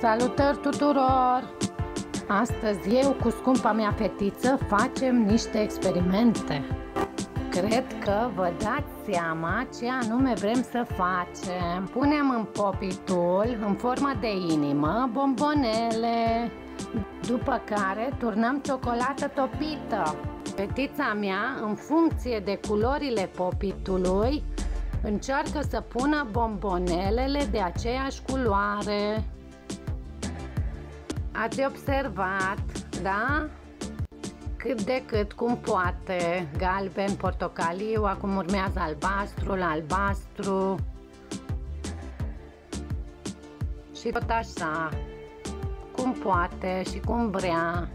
Salutări tuturor! Astăzi eu cu scumpa mea fetiță facem niște experimente. Cred că vă dați seama ce anume vrem să facem. Punem în popitul, în formă de inimă, bombonele, după care turnăm ciocolată topită. Fetița mea, în funcție de culorile popitului, încearcă să pună bombonelele de aceeași culoare. Ați observat, da? Cât de cât, cum poate. Galben, portocaliu, acum urmează albastrul, albastru. Și tot așa, cum poate și cum vrea.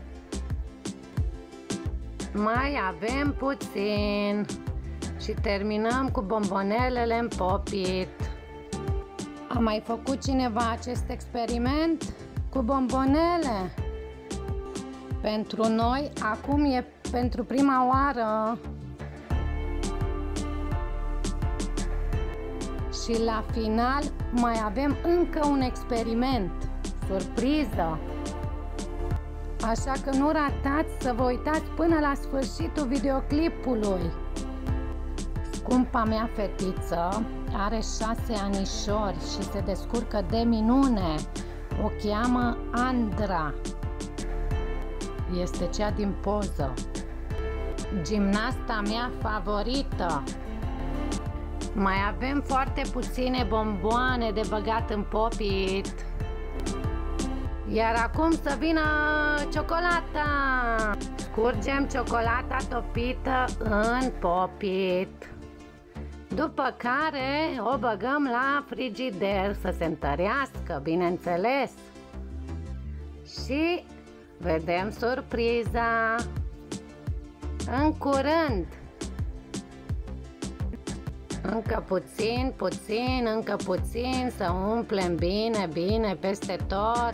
Mai avem puțin și terminăm cu bombonelele în popit. A mai făcut cineva acest experiment cu bombonele? Pentru noi acum e pentru prima oară. Și la final mai avem încă un experiment, surpriză. Așa că nu ratați să vă uitați până la sfârșitul videoclipului. Scumpa mea fetiță are 6 anișori și se descurcă de minune. O cheamă Andra. Este cea din poză. Gimnasta mea favorită. Mai avem foarte puține bomboane de băgat în popit. Iar acum să vină ciocolata. Scurgem ciocolata topită în popit. După care o băgăm la frigider să se întărească, bineînțeles. Și vedem surpriza în curând. Încă puțin, încă puțin, să umplem bine, bine peste tot.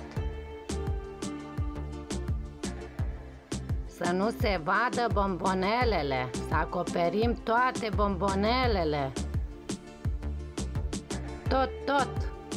Să nu se vadă bombonelele, să acoperim toate bombonelele. Tot.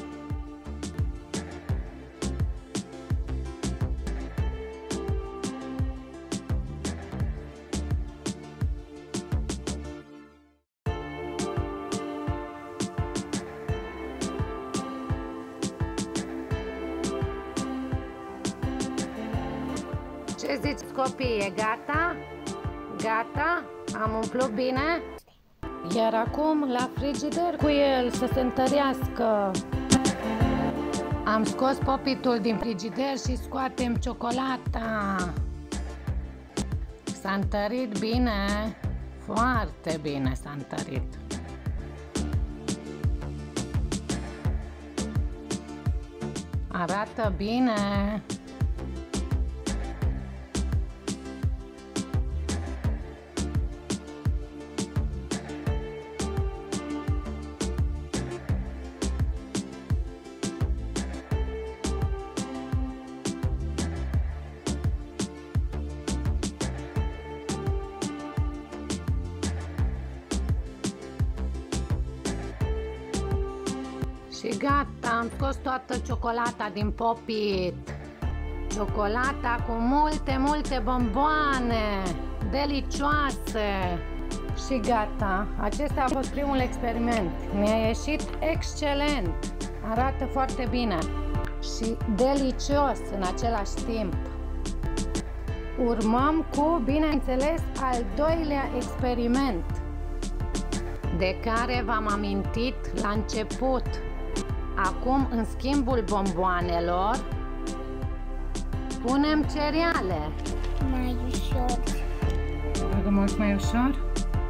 Ce zici, copii, e gata? Gata? Am umplut bine? Iar acum la frigider cu el să se întărească. Am scos popitul din frigider și scoatem ciocolata. S-a întărit bine, foarte bine s-a întărit. Arată bine. Și gata, am scos toată ciocolata din popit. Ciocolata cu multe bomboane delicioase. Și gata, acesta a fost primul experiment. Mi-a ieșit excelent. Arată foarte bine și delicios în același timp. Urmăm cu, bineînțeles, al doilea experiment, de care v-am amintit la început. Acum, în schimbul bomboanelor, punem cereale. Mai ușor. Bagă mult mai ușor.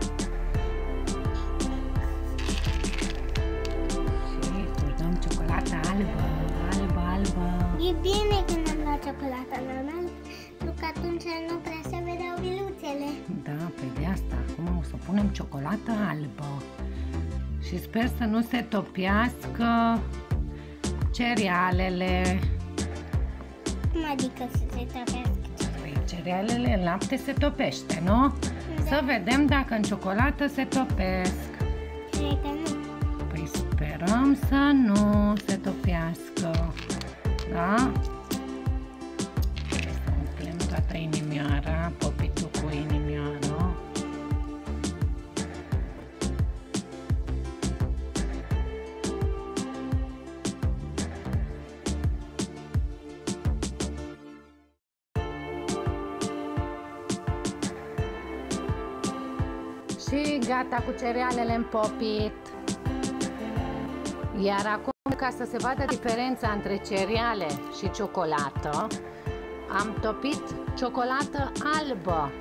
Și dăm ciocolata albă. E bine când am luat ciocolata normal, pentru că atunci nu prea se vedeau viluțele. Da, pe de asta. Acum o să punem ciocolata albă. Și sper să nu se topească cerealele. Cum adică să se topească? Păi cerealele în lapte se topește, nu? Da. Să vedem dacă în ciocolată se topesc. Cred că nu. Păi sperăm să nu se topească. Da? Să umplem toată inimioara, popitul cu inimioară. Și gata cu cerealele în popit. Iar acum, ca să se vadă diferența între cereale și ciocolată, am topit ciocolată albă.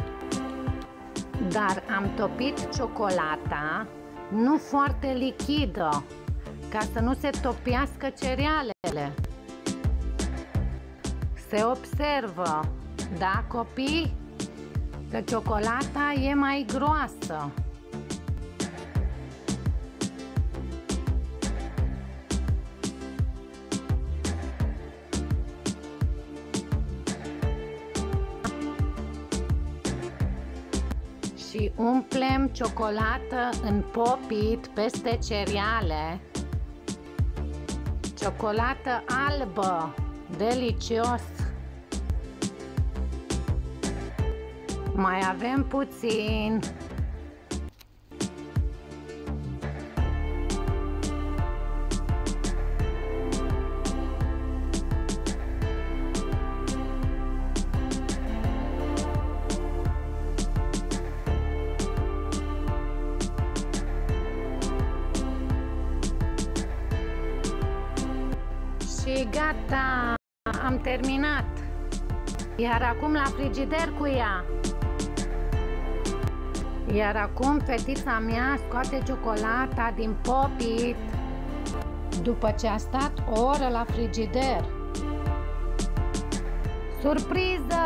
Dar am topit ciocolata nu foarte lichidă, ca să nu se topiască cerealele. Se observă, da, copii? Că ciocolata e mai groasă. Și umplem ciocolată în popit peste cereale. Ciocolată albă, delicios. Mai avem puțin. Și gata, am terminat. Iar acum la frigider cu ea. Iar acum fetița mea scoate ciocolata din popit după ce a stat o oră la frigider. Surpriză!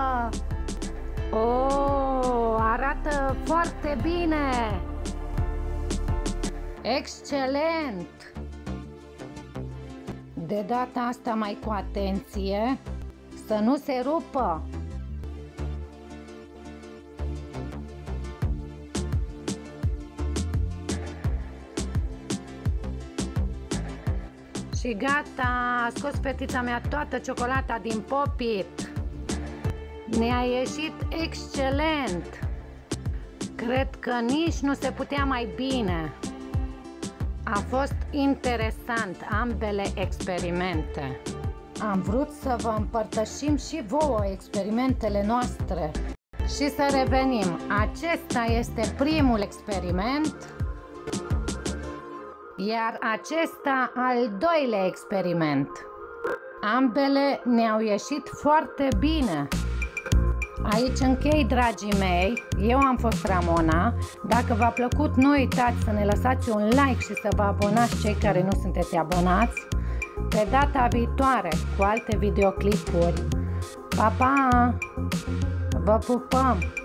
Oh, arată foarte bine! Excelent! De data asta mai cu atenție să nu se rupă. Și gata, a scos fetița mea toată ciocolata din popit. Ne-a ieșit excelent. Cred că nici nu se putea mai bine. A fost interesant ambele experimente. Am vrut să vă împărtășim și vouă experimentele noastre. Și să revenim. Acesta este primul experiment. Iar acesta al doilea experiment. Ambele ne-au ieșit foarte bine. Aici închei, dragii mei. Eu am fost Ramona. Dacă v-a plăcut, nu uitați să ne lăsați un like și să vă abonați cei care nu sunteți abonați. Pe data viitoare cu alte videoclipuri. Pa, pa! Vă pupăm!